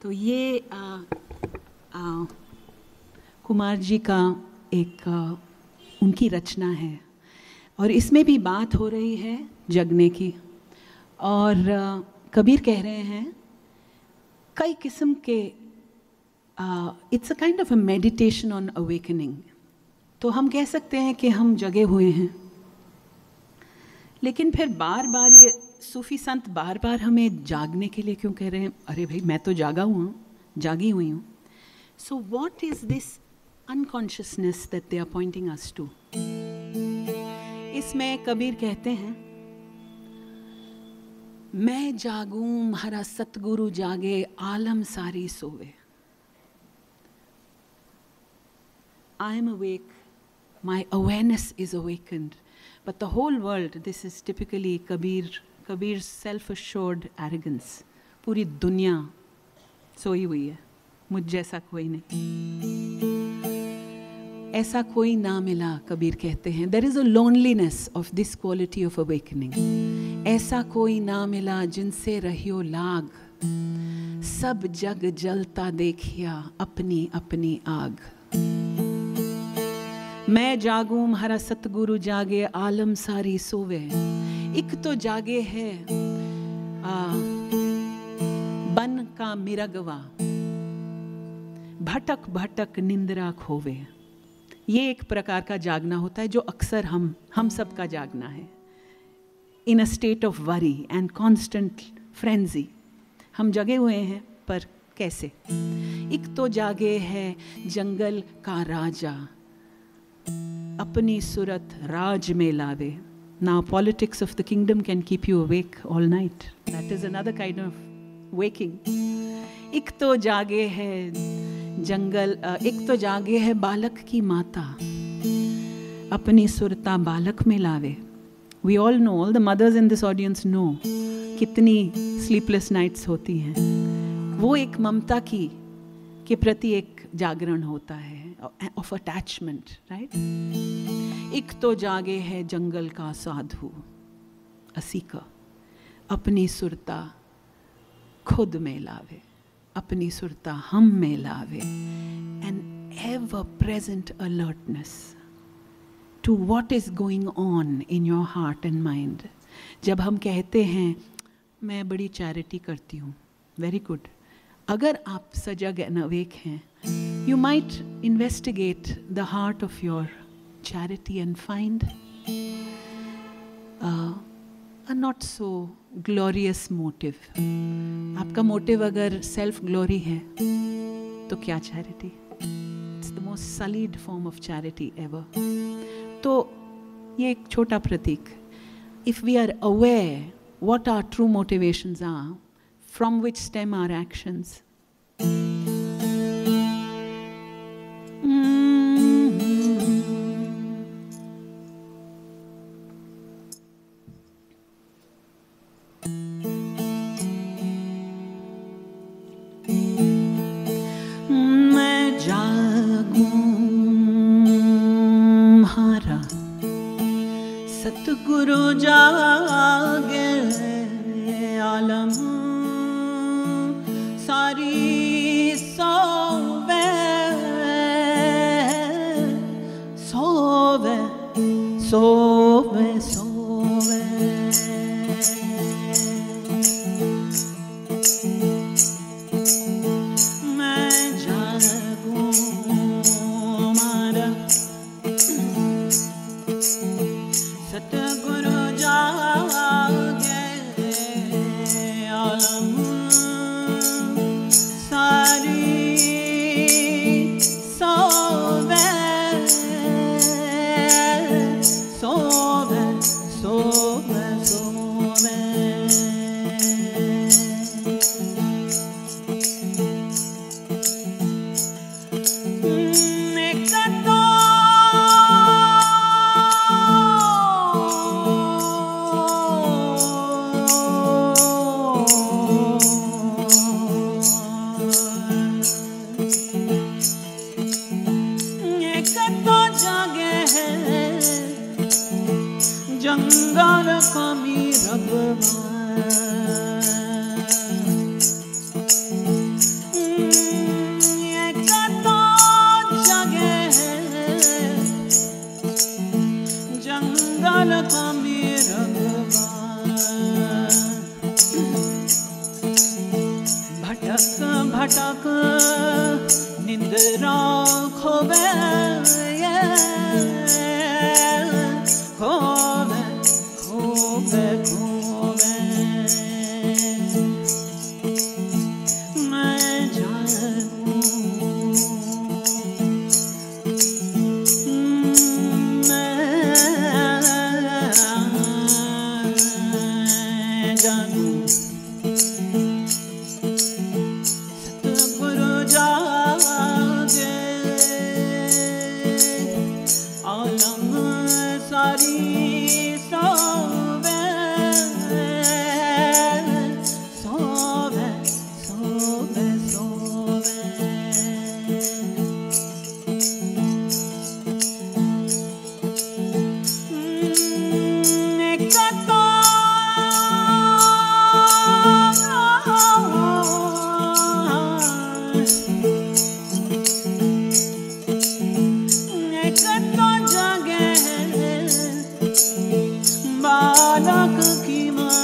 तो ये कुमार जी का एक उनकी रचना है और इसमें भी बात हो रही है जगने की। और कबीर कह रहे हैं कई किस्म के it's a kind of a meditation on awakening. तो हम कह सकते हैं कि हम जगे हुए हैं, लेकिन फिर बार बार ये सूफी संत बार बार हमें जागने के लिए क्यों कह रहे हैं? अरे भाई मैं तो जागा हुआ हूँ, जागी हुई हूँ। So what is this unconsciousness that they are pointing us to? इसमें कबीर कहते हैं मैं जागूं म्हारा सतगुरु जागे आलम सारी सोवे। I am awake, my awareness is awakened, but the whole world, this is typically Kabir's self-assured arrogance. पूरी दुनिया सोई हुई है, मुझ जैसा कोई नहीं, ऐसा कोई ना मिला। कबीर कहते हैं there is a loneliness of this quality of awakening. ऐसा कोई ना मिला जिनसे रहियो लाग, सब जग जलता देखिया अपनी अपनी आग। मैं जागूं म्हारा सतगुरु जागे आलम सारी सोवे। एक तो जागे है बन का मिरगवा, भटक भटक निंद्रा खोवे। ये एक प्रकार का जागना होता है जो अक्सर हम सब का जागना है। In a state of worry and constant frenzy हम जगे हुए हैं, पर कैसे? एक तो जागे है जंगल का राजा, अपनी सूरत राज में लावे। Now politics of the kingdom can keep you awake all night. That is another kind of waking. एक तो जागे है जंगल, एक तो जागे है बालक की माता, अपनी सुरता बालक में लावे। We all know, all the mothers in this audience know कितनी sleepless nights होती हैं। वो एक ममता की के प्रति एक जागरण होता है, of attachment, right? एक तो जागे है जंगल का साधु असीका, अपनी सुरता खुद में लावे, अपनी सुरता हम में लावे। An ever present alertness to what is going on in your heart and mind. जब हम कहते हैं मैं बड़ी चैरिटी करती हूँ, वेरी गुड। अगर आप सजग एंड अवेक हैं, you might investigate the heart of your charity and find a not so glorious motive. आपका मोटिव अगर सेल्फ ग्लोरी है तो क्या charity? It's the most sullied form of charity ever. तो ये एक छोटा प्रतीक। If we are aware what our true motivations are, from which stem our actions, सतगुरु जागे आलम सारी सोवे सोवे सोवे सोवे। मैं जागूं मारा सतगुरु जागे आलम सारी सोवे सोवे। भटक निंद्रा खोवे खोवे खोवे खोवे मैं जानूं मैं जानूं बालक की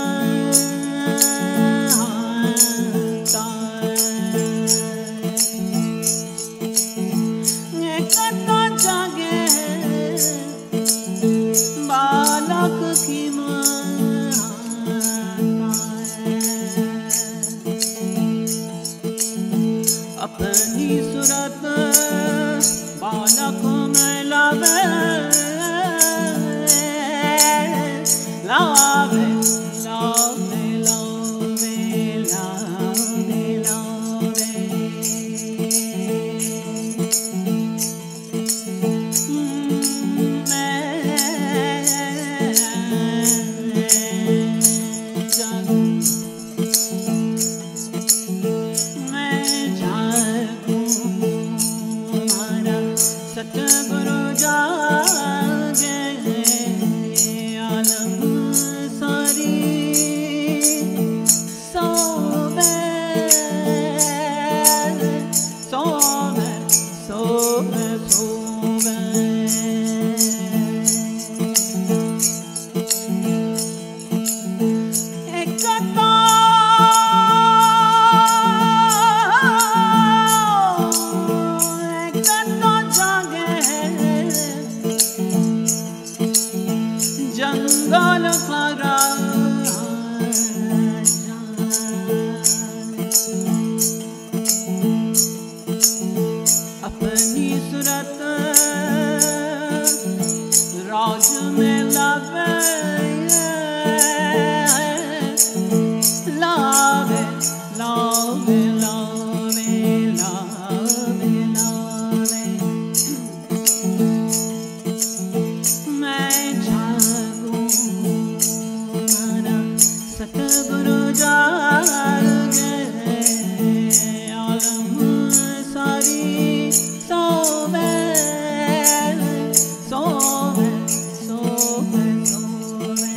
मानता कतो जागे बालक की मानता अपनी सूरत बालक में लावे लावे लावे लावे लावे लावे मैं जानूं हमारा सतगुरु जागे आलम सारी सोवे सोवे सोवे सोवे एक जंगल का राजा अपनी सूरत राज में लावे लावे लावे लावे लावे लावे मैं सतगुरु जागे आलम सारी सोवे सोवे सोवे सोवे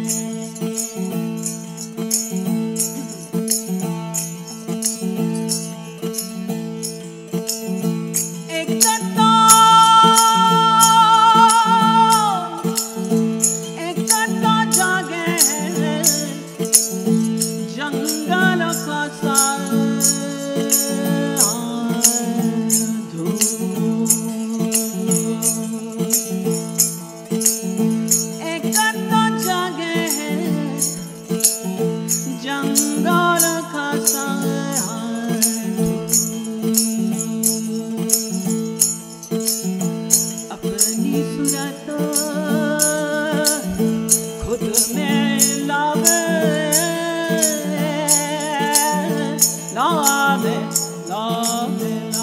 जंगल का साधु एक तो जागे जंगल का साधु अपनी सूरत खुद में लावे लावे लावे